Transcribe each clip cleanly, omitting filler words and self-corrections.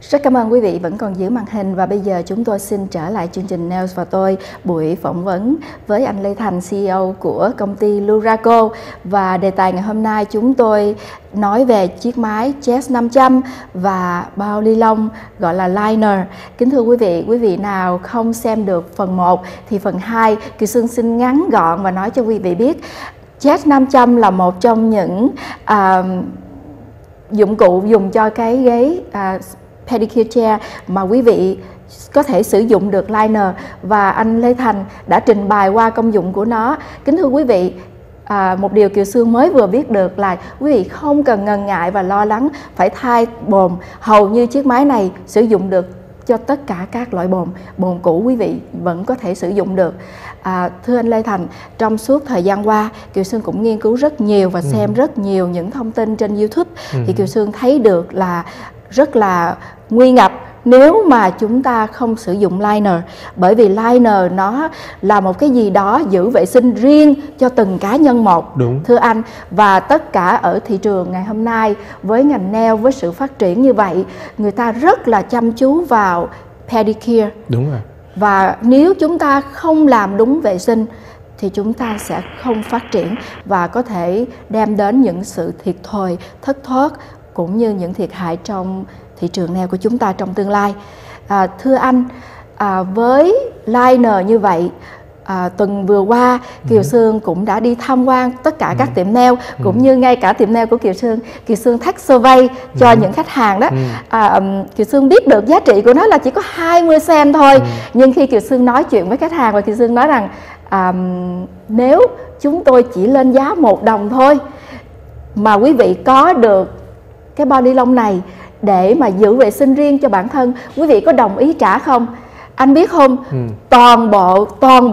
Rất cảm ơn quý vị vẫn còn giữ màn hình, và bây giờ chúng tôi xin trở lại chương trình Nails và tôi, buổi phỏng vấn với anh Lê Thành, CEO của công ty Luraco. Và đề tài ngày hôm nay chúng tôi nói về chiếc máy Jet 500 và bao ni lông gọi là liner. Kính thưa quý vị nào không xem được phần 1 thì phần 2 Kiều Sương xin ngắn gọn và nói cho quý vị biết Jet 500 là một trong những dụng cụ dùng cho cái ghế pedicure chair mà quý vị có thể sử dụng được liner, và anh Lê Thành đã trình bày qua công dụng của nó. Kính thưa quý vị, một điều Kiều Sương mới vừa biết được là quý vị không cần ngần ngại và lo lắng phải thay bồn. Hầu như chiếc máy này sử dụng được cho tất cả các loại bồn cũ quý vị vẫn có thể sử dụng được. Thưa anh Lê Thành, trong suốt thời gian qua Kiều Sương cũng nghiên cứu rất nhiều và xem rất nhiều những thông tin trên YouTube, thì Kiều Sương thấy được là rất là nguy ngập nếu mà chúng ta không sử dụng liner, bởi vì liner nó là một cái gì đó giữ vệ sinh riêng cho từng cá nhân một. Đúng. Thưa anh, và tất cả ở thị trường ngày hôm nay với ngành nail, với sự phát triển như vậy, người ta rất là chăm chú vào pedicure. Đúng rồi. Và nếu chúng ta không làm đúng vệ sinh thì chúng ta sẽ không phát triển và có thể đem đến những sự thiệt thòi, thất thoát cũng như những thiệt hại trong thị trường nail của chúng ta trong tương lai. Thưa anh, với liner như vậy, tuần vừa qua Kiều Sương cũng đã đi tham quan tất cả các tiệm nail, cũng như ngay cả tiệm nail của Kiều Sương thách survey cho những khách hàng đó. Kiều Sương biết được giá trị của nó là chỉ có 20 cent thôi, nhưng khi Kiều Sương nói chuyện với khách hàng và Kiều Sương nói rằng nếu chúng tôi chỉ lên giá 1 đồng thôi mà quý vị có được cái bao ni lông này để mà giữ vệ sinh riêng cho bản thân, quý vị có đồng ý trả không? Anh biết không, toàn bộ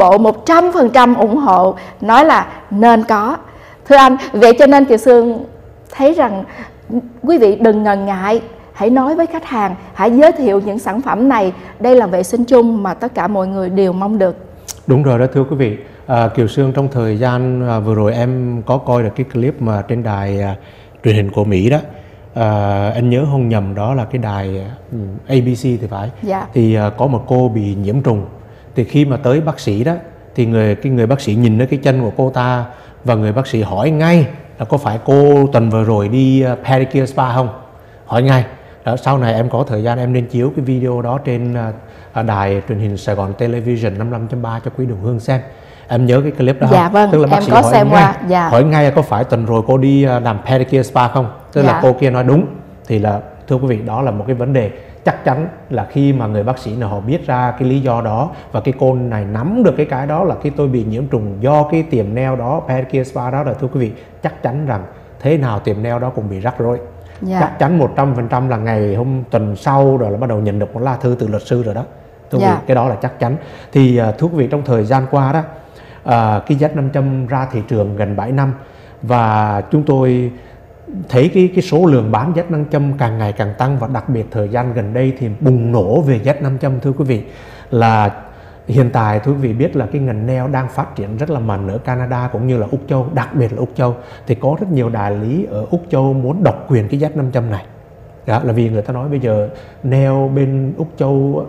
100% ủng hộ, nói là nên có. Thưa anh, vậy cho nên Kiều Sương thấy rằng quý vị đừng ngần ngại, hãy nói với khách hàng, hãy giới thiệu những sản phẩm này. Đây là vệ sinh chung mà tất cả mọi người đều mong được. Đúng rồi đó thưa quý vị. Kiều Sương trong thời gian vừa rồi em có coi được cái clip mà trên đài truyền hình của Mỹ đó. Anh nhớ không nhầm đó là cái đài ABC thì phải. Thì có một cô bị nhiễm trùng, thì khi mà tới bác sĩ đó thì người bác sĩ nhìn đến cái chân của cô ta, và người bác sĩ hỏi ngay là có phải cô tuần vừa rồi đi pedicure spa không, hỏi ngay đó. Sau này em có thời gian em nên chiếu cái video đó trên đài truyền hình Sài Gòn Television 55.3 cho quý đồng hương xem. Em nhớ cái clip đó không? Vâng, tức là bác sĩ có hỏi xem ngay, qua. hỏi ngay là có phải tuần rồi cô đi làm pedicure spa không. Tức là cô kia nói đúng. Thì là thưa quý vị, đó là một cái vấn đề chắc chắn là khi mà người bác sĩ nào họ biết ra cái lý do đó, và cái cô này nắm được cái đó là cái tôi bị nhiễm trùng do cái tiệm nail đó, pedicure spa đó, là thưa quý vị chắc chắn rằng thế nào tiệm nail đó cũng bị rắc rối. Chắc chắn 100% là ngày hôm tuần sau rồi là bắt đầu nhận được một lá thư từ luật sư rồi đó. Thưa quý vị, cái đó là chắc chắn. Thì thưa quý vị, trong thời gian qua đó, cái Jet 500 ra thị trường gần 7 năm, và chúng tôi thấy cái số lượng bán Jet 500 càng ngày càng tăng, và đặc biệt thời gian gần đây thì bùng nổ về Jet 500. Thưa quý vị, là hiện tại thưa quý vị biết là cái ngành nail đang phát triển rất là mạnh ở Canada cũng như là Úc Châu, đặc biệt là Úc Châu. Thì có rất nhiều đại lý ở Úc Châu muốn độc quyền cái Jet 500 này. Đó là vì người ta nói bây giờ nail bên Úc Châu,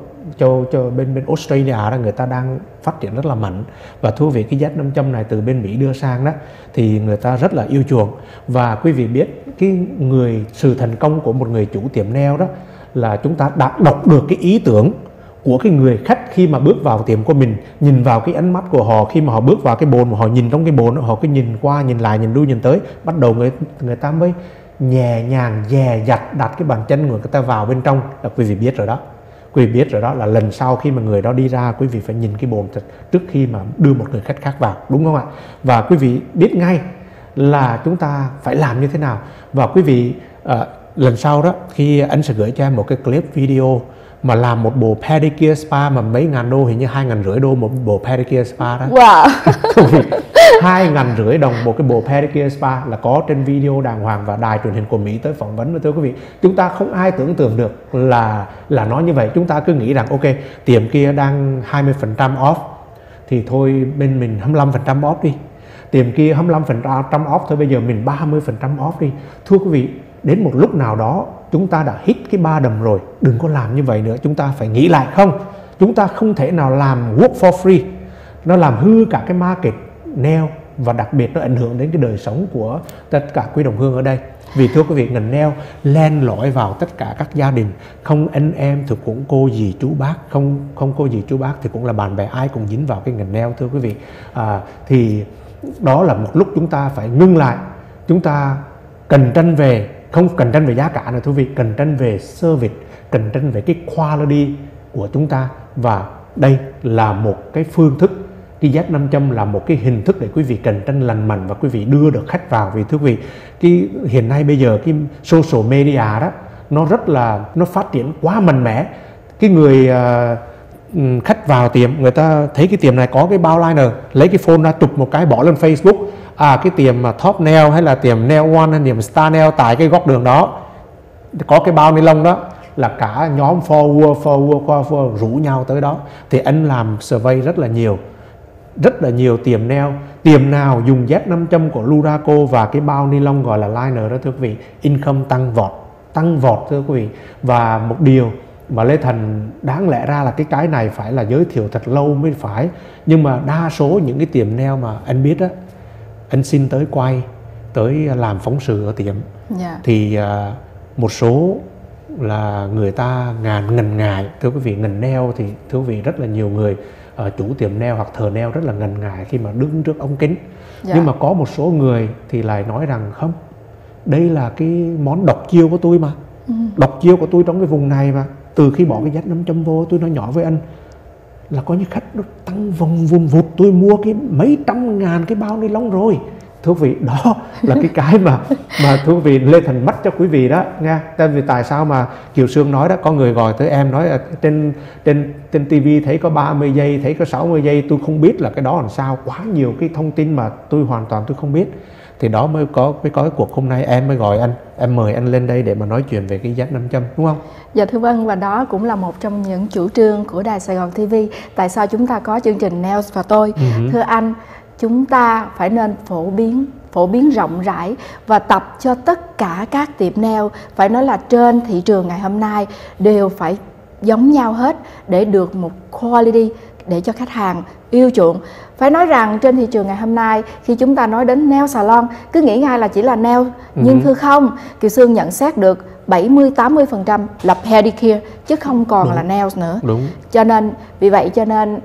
bên Australia đó, người ta đang phát triển rất là mạnh. Và thú vị cái Jet 500 này từ bên Mỹ đưa sang đó thì người ta rất là yêu chuộng. Và quý vị biết cái sự thành công của một người chủ tiệm nail đó là chúng ta đã đọc được cái ý tưởng của cái người khách khi mà bước vào tiệm của mình, nhìn vào cái ánh mắt của họ khi mà họ bước vào cái bồn, mà họ nhìn trong cái bồn, họ cứ nhìn qua nhìn lại, nhìn lui nhìn tới, bắt đầu người ta mới nhẹ nhàng dè dặt đặt cái bàn chân của người ta vào bên trong. Là quý vị biết rồi đó. Quý vị biết rồi đó, là lần sau khi mà người đó đi ra, quý vị phải nhìn cái bồn trước khi mà đưa một người khách khác vào, đúng không ạ? Và quý vị biết ngay là chúng ta phải làm như thế nào. Và quý vị lần sau đó, khi anh sẽ gửi cho em một cái clip video mà làm một bộ pedicure spa mà mấy ngàn đô, hình như 2.500 đô một bộ pedicure spa đó. Wow. 2.500 đồng một cái bộ pedicure spa là có trên video đàng hoàng, và đài truyền hình của Mỹ tới phỏng vấn. Thưa quý vị, chúng ta không ai tưởng tượng được là nó như vậy. Chúng ta cứ nghĩ rằng ok, tiệm kia đang 20% off thì thôi bên mình 25% off đi, tiệm kia 25% off thôi, bây giờ mình 30% off đi. Thưa quý vị, đến một lúc nào đó chúng ta đã hit cái 3 đầm rồi, đừng có làm như vậy nữa, chúng ta phải nghĩ lại. Không, chúng ta không thể nào làm work for free, nó làm hư cả cái market nail, và đặc biệt nó ảnh hưởng đến cái đời sống của tất cả quý đồng hương ở đây. Vì thưa quý vị, ngành nail len lỏi vào tất cả các gia đình, không anh em thì cũng cô dì chú bác, không cô dì chú bác thì cũng là bạn bè, ai cũng dính vào cái ngành nail thưa quý vị. Thì đó là một lúc chúng ta phải ngưng lại, chúng ta cạnh tranh về, không cạnh tranh về giá cả nữa thưa quý vị, cạnh tranh về service, cạnh tranh về cái quality của chúng ta. Và đây là một cái phương thức, cái Z500 là một cái hình thức để quý vị cạnh tranh lành mạnh và quý vị đưa được khách vào. Vì thưa quý vị, cái hiện nay bây giờ cái social media đó nó phát triển quá mạnh mẽ. Cái người khách vào tiệm, người ta thấy cái tiệm này có cái bao liner, lấy cái phone ra chụp một cái bỏ lên Facebook, cái tiệm mà Top Nail hay là tiệm Nail One hay tiệm Star Nail tại cái góc đường đó có cái bao ni lông đó, là cả nhóm forward rủ nhau tới đó. Thì anh làm survey rất là nhiều tiệm nail, tiệm nào dùng Z500 của Luraco và cái bao ni lông gọi là liner đó thưa quý vị, income tăng vọt thưa quý vị. Và một điều mà Lê Thành đáng lẽ ra là cái này phải là giới thiệu thật lâu mới phải, nhưng mà đa số những cái tiệm nail mà anh biết á, anh xin tới quay, tới làm phóng sự ở tiệm, thì một số là người ta ngần ngại thưa quý vị. Ngành nail thì thưa quý vị, rất là nhiều người chủ tiệm nail hoặc thợ nail rất là ngần ngại khi mà đứng trước ống kính. Nhưng mà có một số người thì lại nói rằng không, đây là cái món độc chiêu của tôi mà, độc chiêu của tôi trong cái vùng này mà. Từ khi bỏ cái Z500 vô, tôi nói nhỏ với anh là có những khách nó tăng vòng vùn vụt, tôi mua cái mấy trăm ngàn cái bao ni lông rồi. Thưa quý vị, đó là cái mà thưa quý vị, Lê Thành bắt cho quý vị đó nha. Tại sao mà Kiều Sương nói đó, có người gọi tới em nói trên TV thấy có 30 giây, thấy có 60 giây, tôi không biết là cái đó làm sao, quá nhiều cái thông tin mà tôi hoàn toàn tôi không biết. Thì đó mới có cái cuộc hôm nay em mới gọi anh, em mời anh lên đây để mà nói chuyện về cái Z500, đúng không? Dạ thưa vâng, và đó cũng là một trong những chủ trương của Đài Sài Gòn TV. Tại sao chúng ta có chương trình Nails và tôi? Thưa anh, chúng ta phải nên phổ biến rộng rãi và tập cho tất cả các tiệm nail, phải nói là trên thị trường ngày hôm nay đều phải giống nhau hết để được một quality để cho khách hàng yêu chuộng. Phải nói rằng trên thị trường ngày hôm nay, khi chúng ta nói đến nail salon, cứ nghĩ ngay là chỉ là nail, nhưng thưa không, Kiều Sương nhận xét được 70-80% là pedicure chứ không còn là nails nữa. Cho nên vì vậy cho nên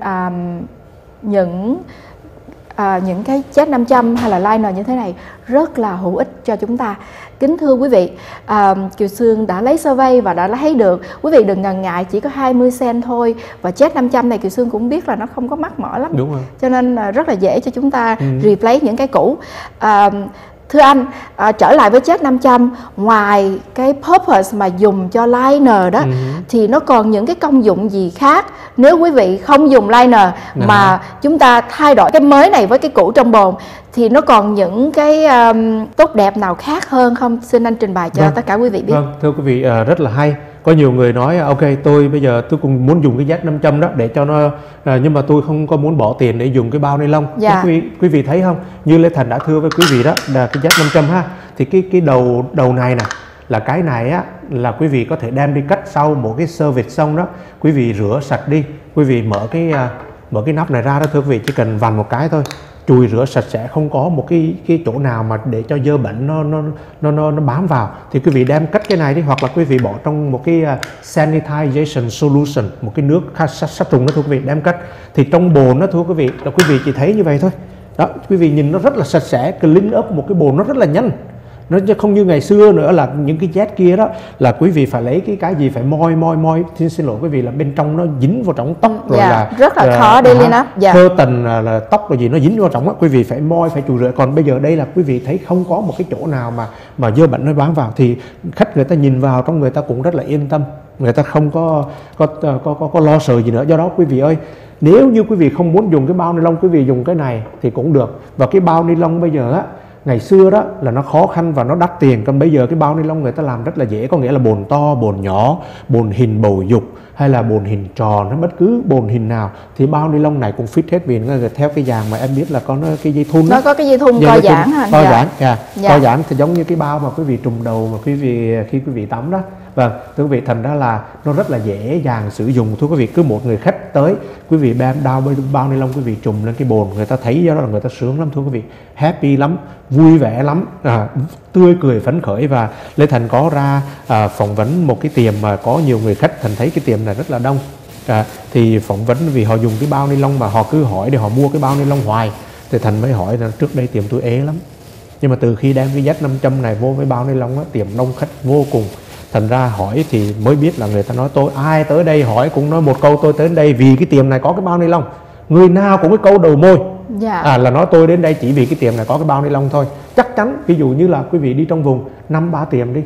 những cái Z500 hay là liner như thế này rất là hữu ích cho chúng ta. Kính thưa quý vị, Kiều Sương đã lấy survey và đã thấy được, quý vị đừng ngần ngại, chỉ có 20 cent thôi. Và Z500 này Kiều Sương cũng biết là nó không có mắc mỏ lắm, cho nên rất là dễ cho chúng ta replace những cái cũ. Thưa anh, trở lại với Z500, ngoài cái purpose mà dùng cho liner đó, thì nó còn những cái công dụng gì khác? Nếu quý vị không dùng liner mà chúng ta thay đổi cái mới này với cái cũ trong bồn, thì nó còn những cái tốt đẹp nào khác hơn không? Xin anh trình bày cho tất cả quý vị biết. Thưa quý vị, rất là hay. Có nhiều người nói ok, bây giờ tôi cũng muốn dùng cái Z500 đó để cho nó, nhưng mà tôi không có muốn bỏ tiền để dùng cái bao ni lông. Quý vị thấy không, như Lê Thành đã thưa với quý vị đó, là cái Z500 ha, thì cái đầu này nè, là cái này á, là quý vị có thể đem đi cắt sau một cái service xong đó, quý vị rửa sạch đi, quý vị mở cái nắp này ra đó thưa quý vị, chỉ cần vặn một cái thôi, chùi rửa sạch sẽ, không có một cái chỗ nào mà để cho dơ bẩn nó bám vào. Thì quý vị đem cắt cái này đi, hoặc là quý vị bỏ trong một cái sanitization solution, một cái nước sát trùng đó thưa quý vị, đem cắt. Thì trong bồn đó thưa quý vị, là quý vị chỉ thấy như vậy thôi đó, quý vị nhìn nó rất là sạch sẽ, clean up một cái bồn nó rất là nhanh. Nó không như ngày xưa nữa là những cái Z kia đó là quý vị phải lấy cái gì phải moi, xin lỗi quý vị, là bên trong nó dính vào trong tóc rồi, là rất là khó đi lên up. Thơ tần là tóc rồi gì nó dính vào trong đó, quý vị phải moi, phải chùi rửa. Còn bây giờ đây là quý vị thấy không có một cái chỗ nào mà dơ bẩn nó bám vào, thì khách người ta nhìn vào trong người ta cũng rất là yên tâm, người ta không có lo sợ gì nữa. Do đó quý vị ơi, nếu như quý vị không muốn dùng cái bao ni lông, quý vị dùng cái này thì cũng được. Và cái bao ni lông bây giờ á, ngày xưa đó là nó khó khăn và nó đắt tiền, còn bây giờ cái bao ni lông người ta làm rất là dễ, có nghĩa là bồn to, bồn nhỏ, bồn hình bầu dục hay là bồn hình tròn hay bất cứ bồn hình nào thì bao ni lông này cũng fit hết, vì nó theo cái dàn mà em biết là có cái dây thun đó. Nó có cái dây thun co giãn hả? Co giãn, co giãn thì giống như cái bao mà quý vị trùm đầu mà khi quý vị tắm đó. Vâng, thưa quý vị, thành ra là nó rất là dễ dàng sử dụng. Thưa quý vị, cứ một người khách tới, quý vị đem bao ni lông quý vị trùm lên cái bồn, người ta thấy đó là người ta sướng lắm thưa quý vị, happy lắm, vui vẻ lắm, tươi cười phấn khởi. Và Lê Thành có ra phỏng vấn một cái tiệm mà có nhiều người khách, Thành thấy cái tiệm này rất là đông. Thì phỏng vấn vì họ dùng cái bao ni lông mà họ cứ hỏi để họ mua cái bao ni lông hoài, thì Thành mới hỏi là trước đây tiệm tôi ế lắm, nhưng mà từ khi đem cái Z500 này vô với bao ni lông á, tiệm đông khách vô cùng. Thành ra hỏi thì mới biết là người ta nói tôi ai tới đây hỏi cũng nói một câu, tôi tới đây vì cái tiệm này có cái bao ni lông. Người nào cũng cái câu đầu môi là nói tôi đến đây chỉ vì cái tiệm này có cái bao ni lông thôi. Chắc chắn ví dụ như là quý vị đi trong vùng 5-3 tiệm đi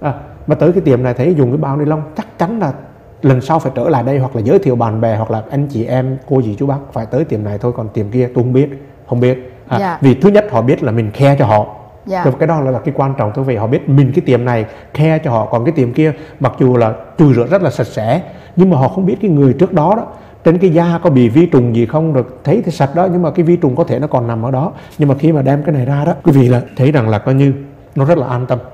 mà tới cái tiệm này thấy dùng cái bao ni lông, chắc chắn là lần sau phải trở lại đây, hoặc là giới thiệu bạn bè, hoặc là anh chị em cô dì chú bác phải tới tiệm này thôi, còn tiệm kia tôi không biết. Vì thứ nhất họ biết là mình care cho họ. Cái đó là cái quan trọng. Thưa quý vị, họ biết mình cái tiệm này care cho họ, còn cái tiệm kia mặc dù là chùi rửa rất là sạch sẽ, nhưng mà họ không biết cái người trước đó trên cái da có bị vi trùng gì không, được thấy thì sạch đó, nhưng mà cái vi trùng có thể nó còn nằm ở đó. Nhưng mà khi mà đem cái này ra đó, quý vị là thấy rằng là coi như nó rất là an tâm.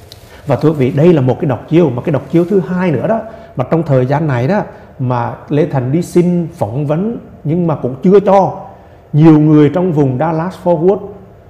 Và thưa quý vị, đây là một cái độc chiêu, mà cái độc chiêu thứ hai nữa đó, mà trong thời gian này đó mà Lê Thành đi xin phỏng vấn nhưng mà cũng chưa cho. Nhiều người trong vùng Dallas Fort Worth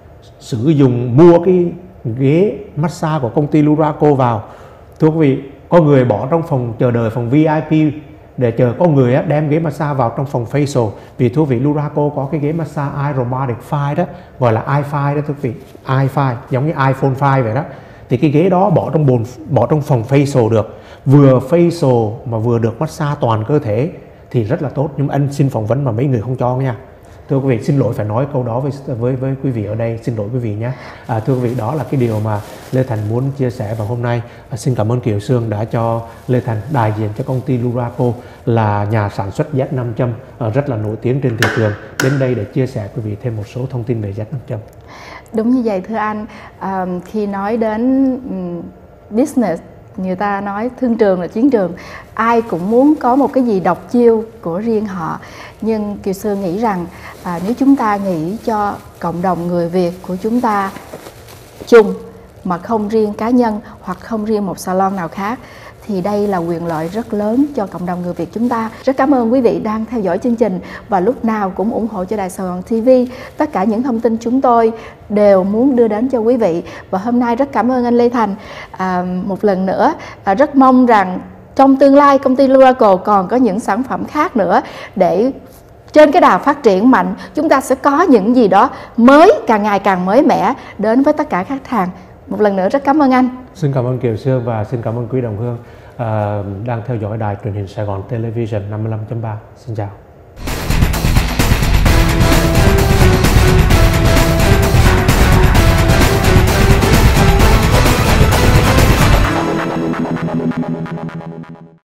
sử dụng mua cái ghế massage của công ty Luraco vào. Thưa quý vị, có người bỏ trong phòng chờ đợi, phòng VIP để chờ, có người đem ghế massage vào trong phòng facial. Vì thưa quý vị, Luraco có cái ghế massage iRobotic 5 đó, gọi là iFi đó thưa quý vị, iFi giống như iPhone 5 vậy đó. Thì cái ghế đó bỏ trong phòng facial được, vừa facial mà vừa được massage toàn cơ thể thì rất là tốt. Nhưng mà anh xin phỏng vấn mà mấy người không cho nha. Thưa quý vị, xin lỗi phải nói câu đó với quý vị ở đây, xin lỗi quý vị nhé. Thưa quý vị, đó là cái điều mà Lê Thành muốn chia sẻ vào hôm nay. Xin cảm ơn Kiều Sương đã cho Lê Thành đại diện cho công ty Luraco, là nhà sản xuất Z500 rất là nổi tiếng trên thị trường, đến đây để chia sẻ quý vị thêm một số thông tin về Z500. Đúng như vậy thưa anh, khi nói đến business, người ta nói thương trường là chiến trường, ai cũng muốn có một cái gì độc chiêu của riêng họ. Nhưng Kiều Sương nghĩ rằng nếu chúng ta nghĩ cho cộng đồng người Việt của chúng ta chung, mà không riêng cá nhân hoặc không riêng một salon nào khác, thì đây là quyền lợi rất lớn cho cộng đồng người Việt chúng ta. Rất cảm ơn quý vị đang theo dõi chương trình và lúc nào cũng ủng hộ cho Đài Sài Gòn TV. Tất cả những thông tin chúng tôi đều muốn đưa đến cho quý vị. Và hôm nay rất cảm ơn anh Lê Thành một lần nữa. Rất mong rằng trong tương lai công ty Luraco còn có những sản phẩm khác nữa, để trên cái đà phát triển mạnh, chúng ta sẽ có những gì đó mới, càng ngày càng mới mẻ đến với tất cả khách hàng. Một lần nữa rất cảm ơn anh. Xin cảm ơn Kiều Sương và xin cảm ơn quý đồng hương đang theo dõi đài truyền hình Sài Gòn Television 55.3. Xin chào.